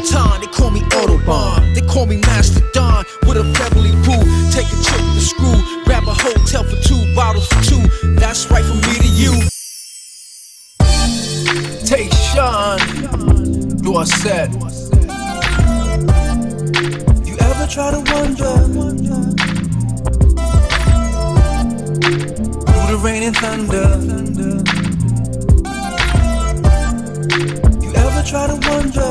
baton, they call me Autobahn. They call me Master Don with a Beverly Boo. Take a trip to screw, grab a hotel for 2 bottles for 2. That's right from me to you. Tashern Dorsett. You ever try to wonder through the rain and thunder? You ever try to wonder?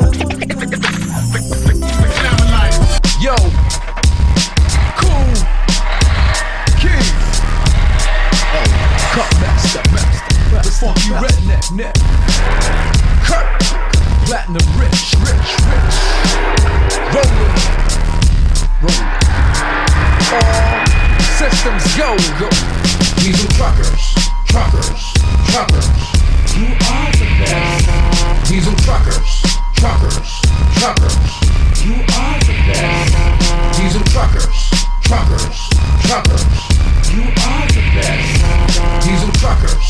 Yo, Kool Keith. Oh, cut master, the funky redneck neck. Kurt, platinum rich. Rolling. All systems go. Diesel truckers. You are the best. Diesel truckers. You are the best. Diesel truckers. You are the best. Diesel truckers.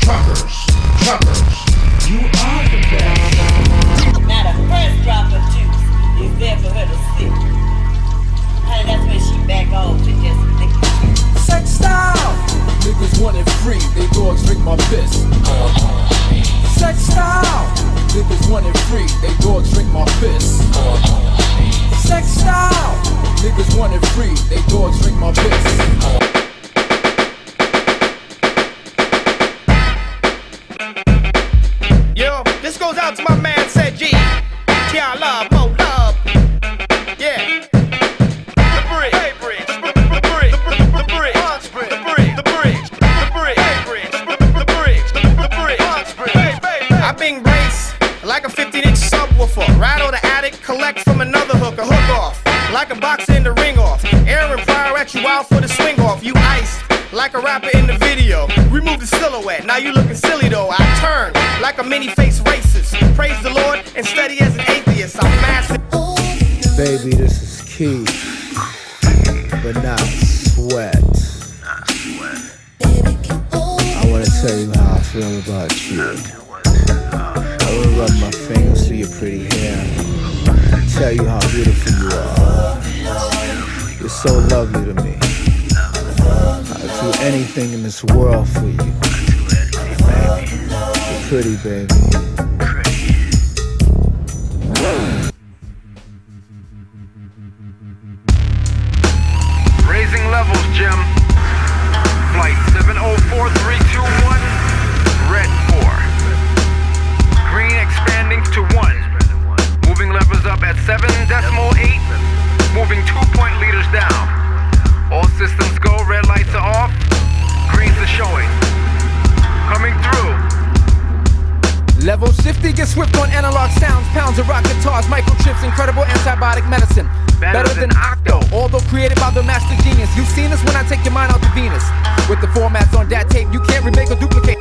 You are the best. Now the first drop of juice is there for her to sip. Honey, that's when she back off to just lick it. Sex style. Niggas want it free, they dogs drink my piss. Sex style. Niggas want it free, they dogs drink my piss. Sex style. Niggas want it free, they dogs drink my piss. Yo, this goes out to my man said G. Yeah, love, more love. Yeah. The bridge. Hey, bridge. The bridge. The bridge. The bridge. The bridge. I bing bass like a 15-inch subwoofer. Rattle the attic, collect from another hook, a hook off. Like a boxer in the ring off. Aaron Pryor at you out for the swing off. You iced like a rapper in the video. Remove the silhouette, now you looking silly though. I turn like a mini-face racist. Praise the Lord and study as an atheist. I'm massive. Baby, this is Keith, but not Sweat. I wanna tell you how I feel about you. I wanna rub my fingers through your pretty hair, tell you how beautiful you are. You're so lovely to me. I'd do anything in this world for you. You're pretty, baby. Raising levels, Jim. Flight 704321, red 4. Green expanding to 1. Moving levels up at 7.8. Moving 2 liters down. All systems go, red lights are off, greens are showing. Coming through. Level shifty, get swift on analog sounds, pounds of rock guitars, microchips, incredible antibiotic medicine. Better than Octo, although created by the master genius. You've seen this when I take your mind out to Venus. With the formats on that tape, you can't remake or duplicate.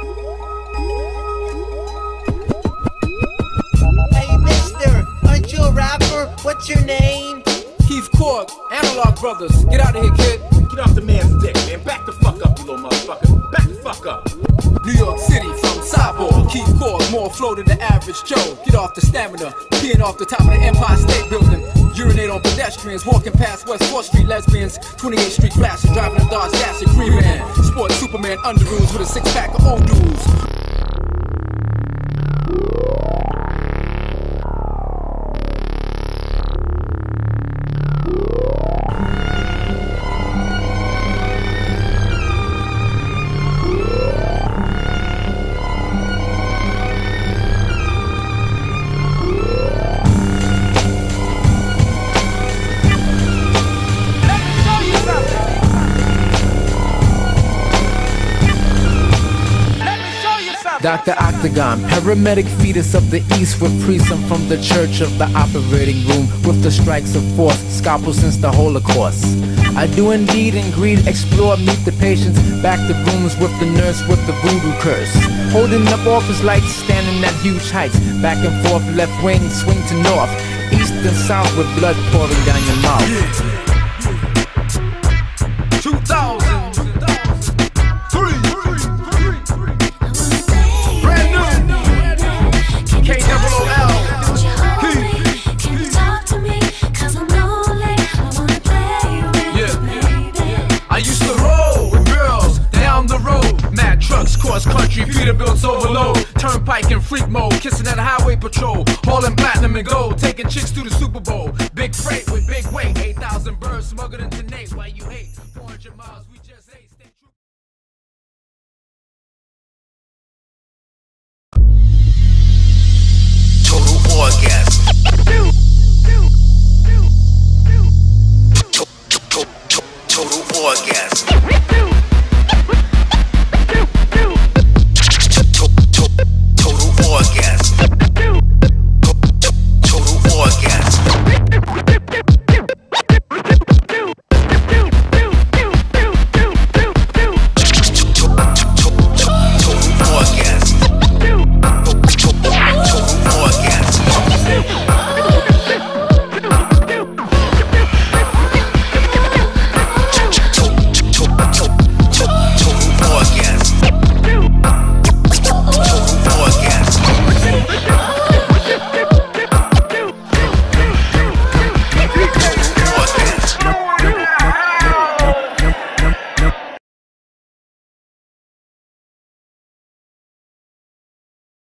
Hey mister, aren't you a rapper? What's your name? Keith Korg, Analog Brothers. Get out of here, kid. Get off the man's dick, man. Back the fuck up, you little motherfucker. Back the fuck up. New York City from Cyborg. Keith Korg, more flow than the average Joe. Get off the stamina, peeing off the top of the Empire State Building. Urinate on pedestrians, walking past West 4th Street lesbians. 28th Street flashing, driving a Dodge Dash, a Green Man. Sports Superman underoos with a 6-pack of old dudes. Dr. Octagon, paramedic fetus of the east with precinct from the church of the operating room with the strikes of force, scalpel since the Holocaust. I do indeed and greed, explore, meet the patients, back to rooms with the nurse with the voodoo curse. Holding up office lights, standing at huge heights, back and forth, left wing, swing to north, east and south with blood pouring down your mouth. 2000. Brand new. K-double-O-L. used to roll with girls down the road. Mad trucks, cross country, Peterbilt's overload. Turnpike and freak mode, kissing at a highway patrol. Hauling platinum and gold, taking chicks to the Super Bowl. Big freight with big weight, 8,000 birds smuggled into Nate. Why you hate? 400 miles, we just ate.